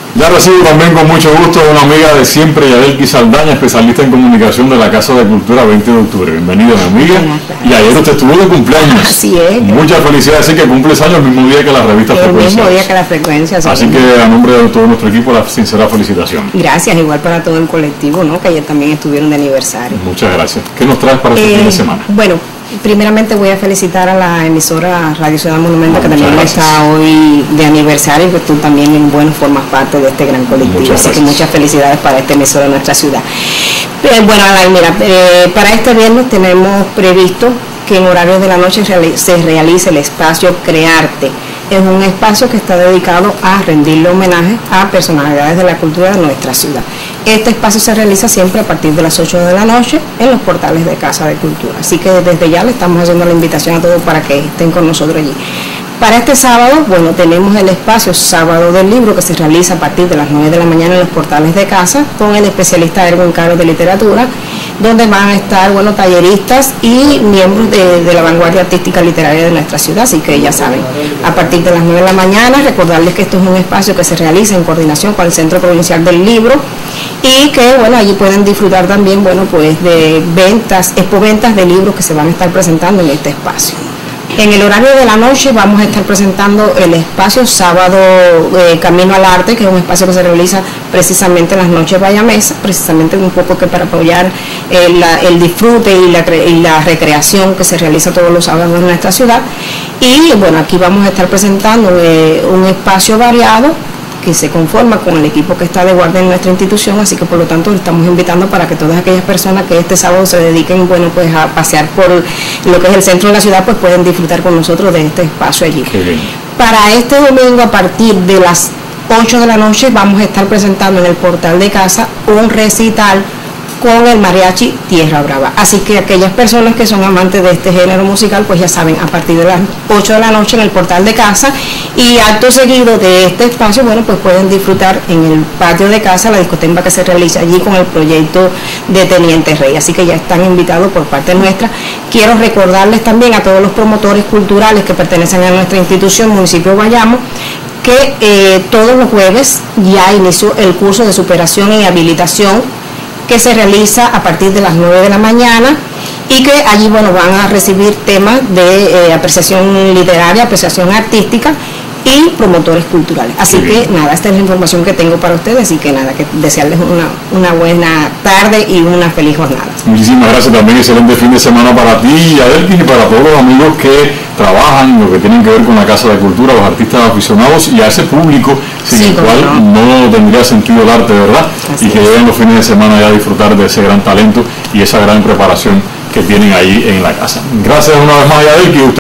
Ya recibo también con mucho gusto a una amiga de siempre, Yadelki Saldaña, especialista en comunicación de la Casa de Cultura 20 de octubre. Bienvenida, mi amiga. Y ayer usted estuvo de cumpleaños. Así es. Muchas felicidades, así que cumples años el mismo día que la revista Frecuencia. El mismo día que la Frecuencia. Así que a nombre de todo nuestro equipo, la sincera felicitación. Gracias, igual para todo el colectivo, ¿no? Que ayer también estuvieron de aniversario. Muchas gracias. ¿Qué nos traes para este fin de semana? Bueno, primeramente voy a felicitar a la emisora Radio Ciudad Monumento, que también está hoy de aniversario, y que tú también en bueno formas parte de este gran colectivo. Así que muchas felicidades para esta emisora de nuestra ciudad. Bueno, Alain, mira, para este viernes tenemos previsto que en horarios de la noche se realice el espacio Crearte. Es un espacio que está dedicado a rendirle homenaje a personalidades de la cultura de nuestra ciudad. Este espacio se realiza siempre a partir de las 8 de la noche en los portales de Casa de Cultura. Así que desde ya le estamos haciendo la invitación a todos para que estén con nosotros allí. Para este sábado, bueno, tenemos el espacio Sábado del Libro, que se realiza a partir de las 9 de la mañana en los portales de Casa, con el especialista Erwin Caro de Literatura, donde van a estar, bueno, talleristas y miembros de la vanguardia artística literaria de nuestra ciudad. Así que ya saben, a partir de las 9 de la mañana, recordarles que esto es un espacio que se realiza en coordinación con el Centro Provincial del Libro, y que, bueno, allí pueden disfrutar también, bueno, pues de ventas, expoventas de libros que se van a estar presentando en este espacio. En el horario de la noche vamos a estar presentando el espacio Sábado Camino al Arte, que es un espacio que se realiza precisamente en las noches Bayamesa, precisamente un poco que para apoyar el disfrute y la recreación que se realiza todos los sábados en nuestra ciudad. Y bueno, aquí vamos a estar presentando un espacio variado que se conforma con el equipo que está de guardia en nuestra institución, así que por lo tanto estamos invitando para que todas aquellas personas que este sábado se dediquen, bueno, pues a pasear por lo que es el centro de la ciudad, pues pueden disfrutar con nosotros de este espacio allí. Para este domingo, a partir de las 8 de la noche, vamos a estar presentando en el portal de Casa un recital con el mariachi Tierra Brava. Así que aquellas personas que son amantes de este género musical, pues ya saben, a partir de las 8 de la noche en el portal de Casa, y acto seguido de este espacio, bueno, pues pueden disfrutar en el patio de Casa la discoteca que se realiza allí con el proyecto de Teniente Rey. Así que ya están invitados por parte nuestra. Quiero recordarles también a todos los promotores culturales que pertenecen a nuestra institución, Municipio Bayamo, que todos los jueves ya inició el curso de superación y habilitación que se realiza a partir de las 9 de la mañana, y que allí, bueno, van a recibir temas de apreciación literaria, apreciación artística y promotores culturales. Así que nada, esta es la información que tengo para ustedes, y que nada, que desearles una buena tarde y una feliz jornada. Muchísimas gracias, también excelente fin de semana para ti, Yadelki, y para todos los amigos que trabajan, lo que tienen que ver con la Casa de Cultura, los artistas aficionados y a ese público sin el cual no tendría sentido el arte, ¿verdad? Así y que lleguen los fines de semana ya a disfrutar de ese gran talento y esa gran preparación que tienen ahí en la casa. Gracias una vez más, Yadelki.